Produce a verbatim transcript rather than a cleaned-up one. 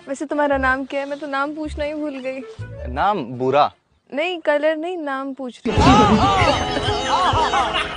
वैसे तुम्हारा नाम क्या है? मैं तो नाम पूछना ही भूल गई। नाम बुरा। नहीं, कलर नहीं, नाम पूछ रही हूँ।